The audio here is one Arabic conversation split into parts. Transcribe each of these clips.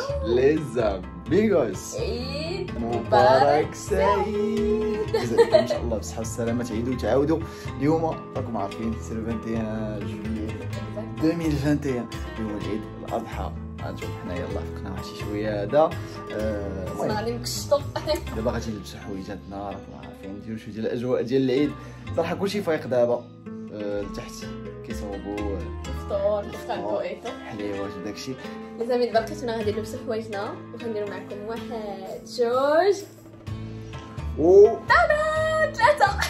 ليز اميغوس عيد مبارك سعيد. ان شاء الله بالصحه والسلامه تعيدوا وتعاودوا. اليوم راكم عارفين سي لو 21 جويي 2021 اليوم العيد الاضحى. غنشوف حنايا الله فقنا واحد شي شويه هذا. صنع لي مكشطو. دابا غادي نلبسوا حويجاتنا راكم عارفين نديروا شويه ديال الاجواء ديال العيد. صراحه كلشي فايق دابا لتحت كيصوبوا الفطور كيفطروا ايتو حليوات وداكشي. لازم دابا لقيتونا غادي نلبسوا حوايجنا وغنديروا معكم واحد جوج ثلاثة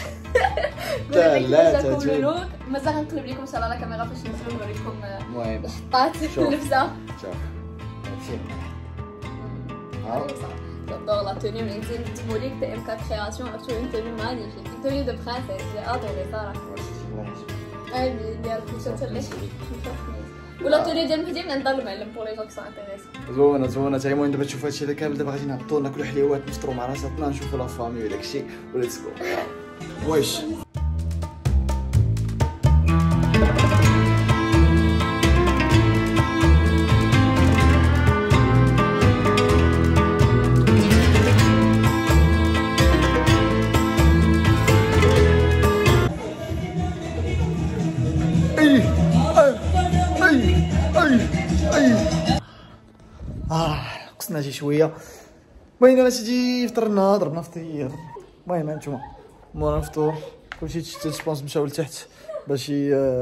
ثلاثة مازال غنقلب لكم ان شاء الله لا كاميرا فاش نزلوا نوريكم المهم الحطات اللبسه. شوف هادشي J'adore la tenue, mais c'est une symbolique de MK Création. Tu as une tenue magnifique, une tenue de princesse. J'ai adoré ça. Ah oui, il y a le coucher de la ou la tenue de Mehdi, mais dans le même pour les gens qui sont intéressés. زوينه زوينه حتى المهم دابا تشوفوا هادشي هذا كامل. دابا غادي نهبطوا ناكلوا حليوات نفطروا مع راساتنا نشوفوا لا فامي وداكشي وليتس جو. واش قصنا شي شويه. المهم انا سيدي فطرنا ضربنا فطير. المهم هانتوما مورا الفطور كلشي تشتت جوبونس مشاو لتحت باش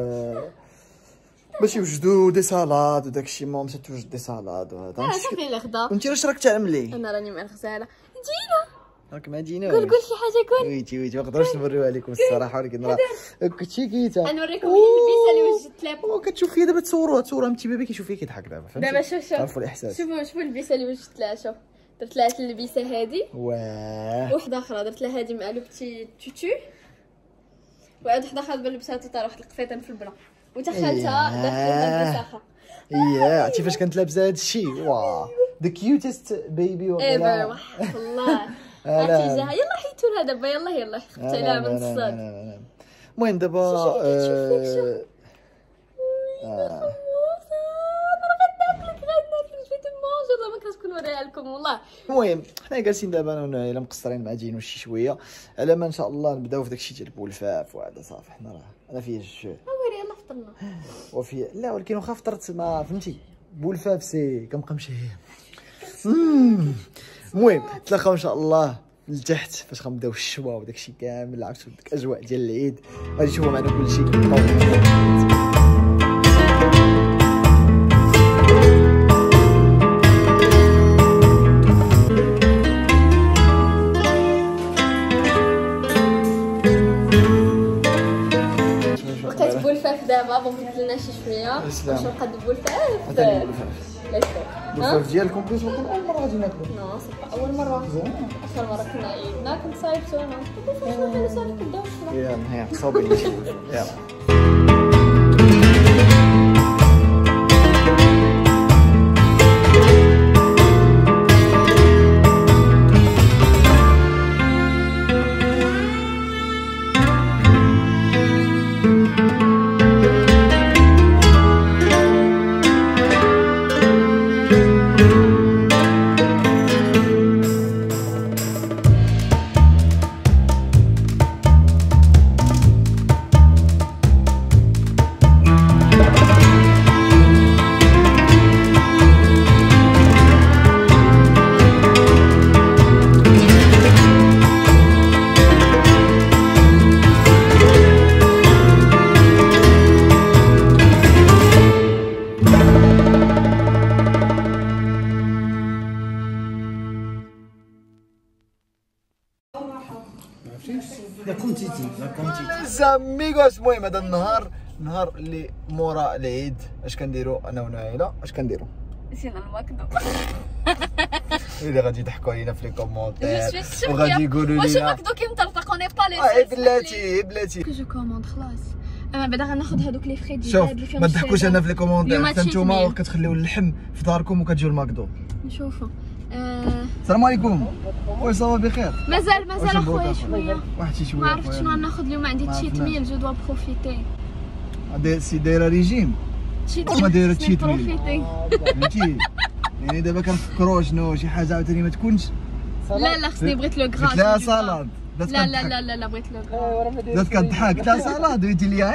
يوجدوا دي سالاد وداكشي. ماما مشات توجد دي سالاد وهذا. صافي الغدا. وانت واش راك تعملي؟ انا راني مع الغزاله. جينا راك ما جينا. قول شي حاجه قول. ويتي ما نقدروش نوريوها لكم الصراحه ولكن راه كنتي كيتا. غنوريكم اللبسه اللي وجدت لها. كتشوف فيا دابا تصوروها انت بابي كيشوف فيا كيضحك دابا فهمتي. دابا شوف عرفوا الاحساس. شوفوا اللبسه اللي وجدت لها. شوف درت لها اللبسه هذه واه وحده اخرى درت لها هذه مع لو بتي توتو وعاد وحده اخرى لبسها تاع واحد القفيطين في البلا وتا خالتها درت لها لبسه اخرى. عرفتي فاش كانت لابسه هذا الشيء واه ذا كيوتست بيبي ايفر وحق الله. عرفتي جاها يلا حيتو لها دابا يلا خفت عليها من الصاد. المهم دابا نوريها لكم والله. المهم حنا جالسين دابا انا ونايله مقصرين مع جينو شي شويه على ما ان شاء الله نبداو في داكشي ديال بولفاف وهذا. صافي حنا راه انا فيا الجو ويلي يلا فطرنا وفي لا ولكن واخا فطرت ما فهمتي بولفاف سي كنبقى مشي. المهم نتلاقاو ان شاء الله لتحت فاش غنبداو الشوا وداكشي كامل. عرفتوا ديك الاجواء ديال العيد غادي تشوفوا معنا كلشي. لقيت بولفاف دابا بغيت لنا شي شويه باش نقاد بولفاف. بولفاف ديالكم بليز اول مره غادي ناكلو. نو سي اول مره. اخر مره كنا عيدنا كنت صايبتونا كيفاش صافي كداو الشرا. يلا صوبي يلا. زاميغوس. المهم هذا النهار اللي مورا العيد اش كنديروا انا ونايله؟ اش كنديروا؟ جينا الماكدو. اللي غادي يضحكوا علينا في لي كومونتير وغادي يقولوا لنا واش الماكدو كيمطرطق اوني با لي بلاتي جو كوموند خلاص. اما بعدا غناخذ هذوك لي فري ديال شوف اللي فيهم ما تضحكوش انا في لي كومونتير حتى نتوما كتخليو اللحم في داركم وكتجيو الماكدو. نشوفوا. السلام عليكم. واش صافا بخير؟ مازال اخويا شويه واحد شي شويه. ما عرفتش شنو غناخذ اليوم. عندي تشيت ميل جو دوا بروفيتي. سي دايره ريجيم. ما دايره تشيت ميل فهمتي. يعني دابا كنفكروا شنو شي حاجه عاوتاني ما تكونش. لا خصني بغيت لو كغا. قلت لها سالاد. لا بغيت لو كغا. بدات كضحك قلت لها سالاد وقلت لي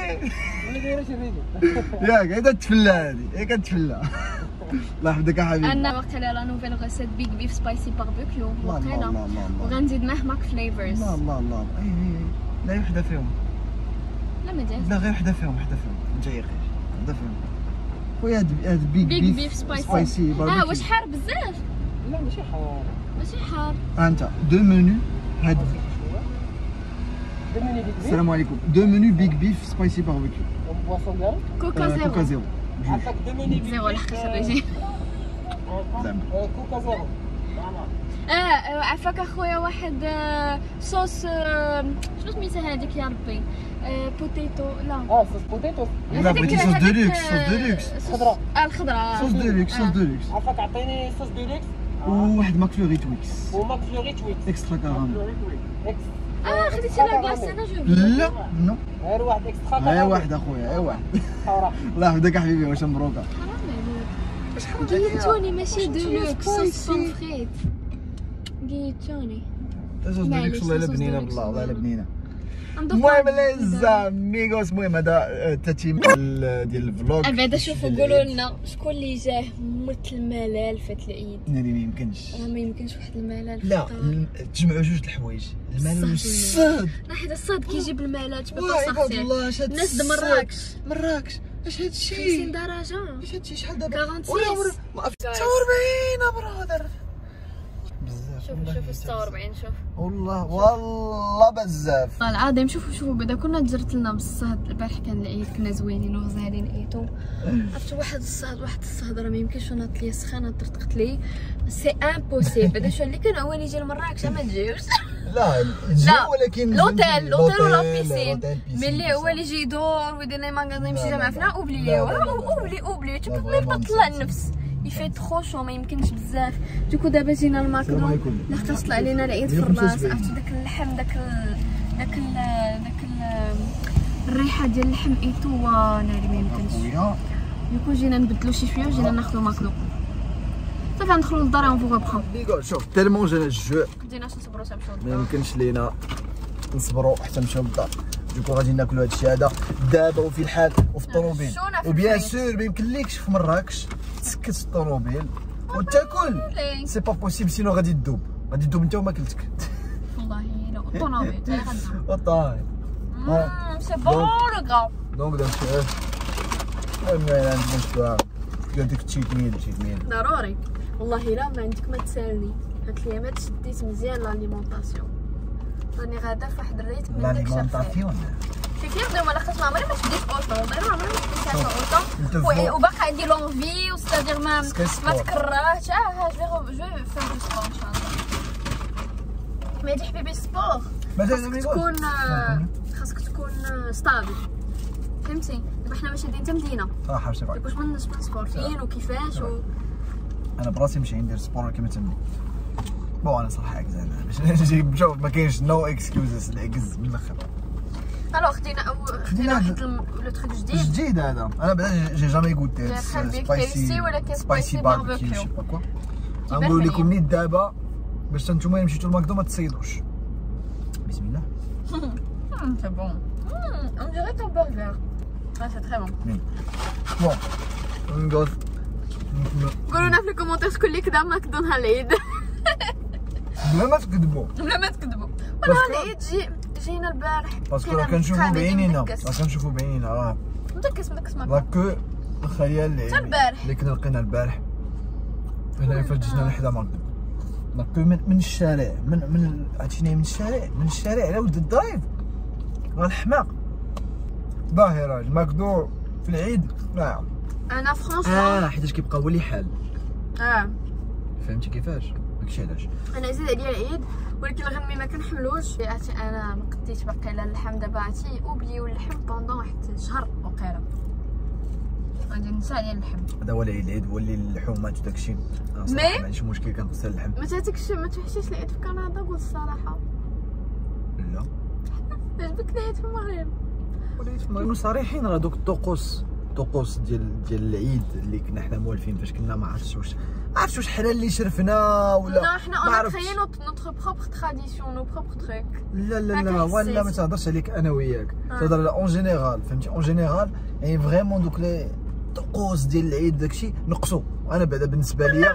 ياك هي تتفلى هذه هي كتفلى. الله يحفظك يا حبيبي. انا وقيلا لا نوفيل غوسيت بيك بيف سبايسي باربيكيو وقيلا وغنزيد معاه ماك فليفرز. الله لا وحده فيهم. لا ما دايرش. لا غير وحده فيهم انت ياقي وحده فيهم خويا. هاد بيك بيف سبايسي باربيكيو. واش حار بزاف؟ لا ماشي حار. انت دو منو هاد السلام عليكم. دو منو بيك بيف سبايسي باربيكيو. كوكا زيرو. عطاك دو منو زيرو الحقيقه الرجال. كوكا زيرو. عفاك اخويا واحد صوص شنو سميتها هذيك يا ربي؟ بوتيتو. لا صوص بوتيتو. لا بغيتي صوص دولوكس. خضراء. الخضراء. صوص دولوكس. عفاك عطيني صوص دولوكس وواحد ماكفلوري تويكس وماك فلوري تويكس اكسترا كاراميل. خديتي لا كلاص انا جو. لا نو غير واحد اكسترا غير واحد اخويا غير واحد. الله يحفظك يا حبيبي. واش مبروكه. قيتوني ماشي دولوكس صوص بومفريت. قيتوني. صوص دولوكس والله الا بنينه بالله والله الا بنينه. المهم ميغوس المهم هذا التتميم ديال الفلوغ. بعدا شوفوا قولوا لنا شكون اللي جاه موت الملال فات العيد. ناري ما يمكنش. ما يمكنش واحد الملال. لا تجمعوا جوج د الحوايج الملال والصاد. حيت الصاد كيجيب الملال تبقى عباد الله اش هاد الناس د مراكش اش هاد الشيء 50 درجه. اش هاد الشيء شحال دابا 46 برادر شوفوا 46 شوف والله بزاف العظيم. شوفوا بعدا كنا تجرت لنا بالصهد البارح كان العيد كنا زوينين وغزالين عيطوا. عرفتوا واحد الصهد راه ما يمكنش ناط ليا سخانه طرطقت لي سي امبوسيبل. بعدا شو اللي كان عوان يجي لمراكش ما تجيوش. لا ولكن لوتيل ولا بيسين ملي هو اللي يجي يدور ويدير لي ماغازين يمشي جامع فينا اوبليي اوبلي تو بو ميم با تطلع النفس يفي ترو شو ما يمكنش بزاف. دوكو دابا جينا للماكدو لحقاش طلع علينا العيد في الراس. عرفتوا داك اللحم داك الريحه ديال اللحم ايتو ناري ما يمكنش. دوكو جينا نبدلو شي شويه وجينا ناخذو ماكدو صافي ندخلو للدار ونفو غبخا. شوف تالمون جانا الجوع مبديناش نصبرو حتى نمشيو ما يمكنش لينا نصبروا حتى نمشيو للدار. دوكو غادي ناكلوا هادشي هذا دابا وفي الحال وفي الطوموبيل. وبيان سور ما يمكنلكش في مراكش تسكت الطوموبيل وتاكل سي با بوسيبل سينو غادي تذوب انت وماكلتك. والله لا الطوموبيل حتى هي غتذوب. والله سي بون لو غرا. دونك داكشي المهم انا نمشيو ديال ديك التشيت ميل ضروري والله الا ما عندك ما تسالني. هاد الايامات شديت مزيان لاليمونطاسيون راني غادا في واحد الريتم من داك الشيء. كيف دوما لقيت ما عمري ما شديت اوطو والله ما عمري ما شديت اوطو وباقا عندي لونفي وستادير ما تكرهتش. جو فان دو سبور ان شاء الله. ما يدي حبيبي السبور خاصك تكون ستابل فهمتي. دابا حنا باش غاديين حتى مدينه صح حبسي واش من سبور فين وكيفاش انا براسي ماشي ندير سبور كما تمني. بون انا صراحه عكز انا باش نجي شوف ما كاينش نو اكسكيوزز العكز من الاخر. الوغ خدينا واحد لو تروك جديد هذا. انا بعدا جي جامي غوتي سبايسي ولكن سبايسي باربيكيو شي با كوا. نقول لكم نيت دابا باش نتوما مشيتو للماكدو ما تصيدوش. بسم الله. سي بون on dirait un burger. C'est très bon. Bon نقول قولوا لنا في الكومونتير شكون اللي كدا ماكدو نهار العيد. بلا ما تكذبوا ونهار العيد جينا البارح باسكو راه كنشوفوا بعينينا راه مدكس راك الخيال اللي كنا لقينا البارح هنا فاش جينا لحدا ماكدو. راك من الشارع من عرفتيني من الشارع على ولد الدرايف راه الحماق باهي. راجل ماكدو في العيد انا فرونشمون حيتاش كيبقى هو اللي حال. فهمتي كيفاش داكشي علاش انا زيد عليا العيد ولكن الغنمي ما كنحملوش. انا ما قديتش باقي لا اللحم دابا عرفتي اوبليو اللحم بوندون واحد شهر وقيله غادي ننسى عليا اللحم. هذا هو العيد هو اللي اللحومات وداكشي ما عنديش مشكل كنغسل اللحم. ما توحشيش العيد في كندا قول الصراحه. لا عجبك العيد في المغرب وليت صريحين راه دوك الطقوس الطقوس ديال العيد اللي كنا حنا موالفين فاش كنا ما عرفتش واش حنا اللي شرفنا ولا لا حنا اون كريي نوتر بروبر تراديسيون نو بروبر تروك. لا ولا ما تهضرش عليك انا وياك، تهضر على اون جينيرال فهمتي. اون جينيرال يعني فريمون دوك لي الطقوس ديال العيد داكشي نقصوا. انا بعدا بالنسبه ليا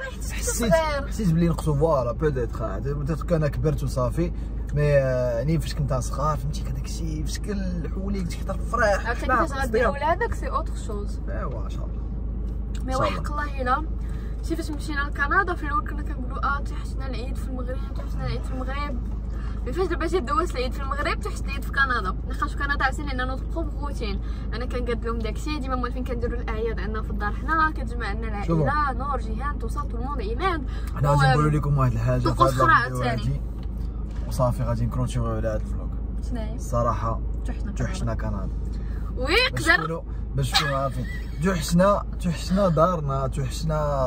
حسيت بلي نقصوا فوالا بوتيتر كان كبرت وصافي. مي يعني فاش كنت صغار فهمتي كداك الشيء في شكل الحوليك تحضر فريح. عرفتي كيفاش غدير ولادك سي اوتر شوز. ايوا ان شاء الله. مي وحق الله الا شتي فاش مشينا لكندا في الاول كنا كنقولوا توحشنا العيد في المغرب توحشنا العيد في المغرب. مي فاش دابا جيت دوزت العيد في المغرب توحشت العيد في كندا. لاخاطش في كندا عرفتي لان نوض بروب روتين. انا كنقاد لهم داكشي ديما موالفين كنديروا الاعياد عندنا في الدار حنا كتجمع عندنا العائله نور جيهان توصل تو الموند عيماد. حنا غادي نقولوا لكم واحد الحاجه طقوس اخرى عاوتاني وصافي غادي نكروتيرو على هذا الفلوق. شناهي الصراحه توحشنا كندا ويقدر باش تكونوا عارفين. توحشنا دارنا، توحشنا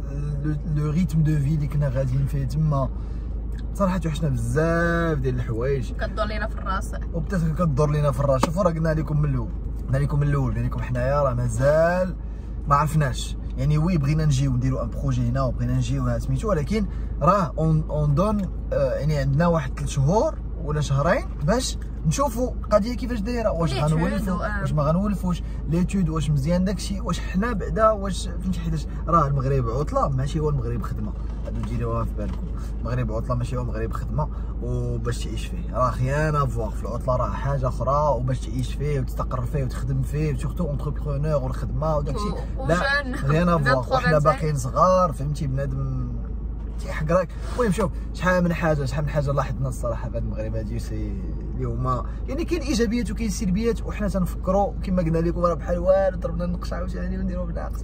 لو ريتم دو في اللي كنا غاديين فيه تما. صراحه توحشنا بزاف ديال الحوايج كدور لينا في الراس وبدات كدور لينا في الراس. شوفوا راه قلنا لكم من الاول قلنا لكم حنايا راه مازال ما عرفناش يعني وي بغينا نجيو نديرو ان بروجي هنا وبغينا نجيو سميتو، ولكن راه اون دون يعني عندنا واحد 3 شهور ولا شهرين باش نشوفوا القضيه كيفاش دايره. واش غنولفوا واش ما غنولفوش ليتود، واش مزيان داكشي، واش حنا بعدا واش فهمتي. حيتاش راه المغرب عطله ماشي هو المغرب خدمه، هادو ديروها في بالكم. المغرب عطله ماشي هو المغرب خدمه، وباش تعيش فيه راه خيانه فواق. في العطله راه حاجه اخرى، وباش تعيش فيه وتستقر فيه وتخدم فيه سورتو اونتربرونور والخدمه وداكشي لا خيانه فواق. وحنا باقيين صغار فهمتي بنادم تيحق راك. المهم شوف شحال من حاجه لاحظنا الصراحه في هذا المغرب هادي سي اليوم يعني كاين ايجابيات وكاين سلبيات، وحنا تنفكروا كما قلنا لكم راه بحال والو ضربنا النقش عاوتاني ونديروا بالعكس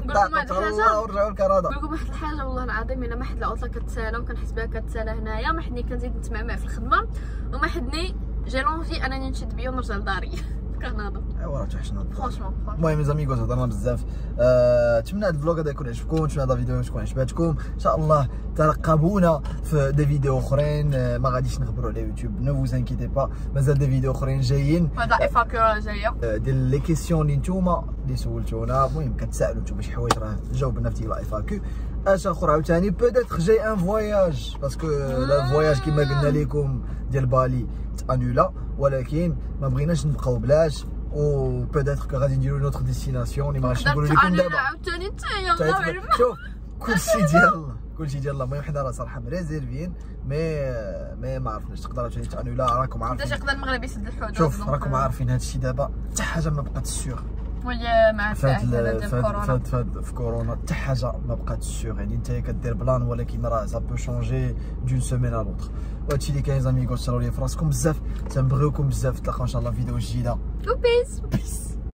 ونرجعوا لكندا. نقول لكم واحد الحاجه والله العظيم الا ما حد العطله كتسالى وكنحس بها كتسالى هنايا، ما حدني كنزيد نتمعمع في الخدمه، وما حدني جي لونفي انني نشد بيا ونرجع لداري كندا. ايوا راه توحشنا فرونشمون. المهم زاميغوز هضرنا بزاف. نتمنى هذا الفلوق هذا يكون عجبكم، نتمنى هذا الفيديو تكون عجباتكم. ان شاء الله ترقبونا في دي فيديو اخرين ما غاديش نخبروا على يوتيوب، نو فوز انكيتي با، مازال دي فيديو اخرين جايين. هذا ايفاكيو جايه ديال لي كيسيون اللي نتوما اللي سولتونا. المهم كتسائلوا نتوما شي حوايج راه جاوبنا في لا ايفاكيو. اش اخر عاوتاني بوتيتر جاي ان فواياج باسكو لا فواياج كما قلنا لكم ديال بالي تانولا، ولكن ما بغيناش نبقاو بلاش، و بوتيتر كو غادي نديرو نوتر ديستيناسيون اللي ما غاديش نقولوا لكم دابا. عاوتاني نتا يلاه شوف كلشي ديال الله. المهم حنا راه صراحه مريزيرفين مي ما عرفناش تقدر عاوتاني تانولا. راكم عارفين حتى يقدر المغرب يسد الحدود. شوف راكم عارفين هذا الشيء دابا حتى حاجه ما بقات سيغ ولا مع في كورونا حتى حاجه ما بقات سيغ. يعني انت كدير بلان ولكن راه سا بو شونجي دون سيمين ا لوطر. وهادشي اللي كاين زاميغوس. تهلاو ليا في راسكم بزاف، تنبغيوكم بزاف. نتلاقاو ان شاء الله في فيديو جديده. بيس.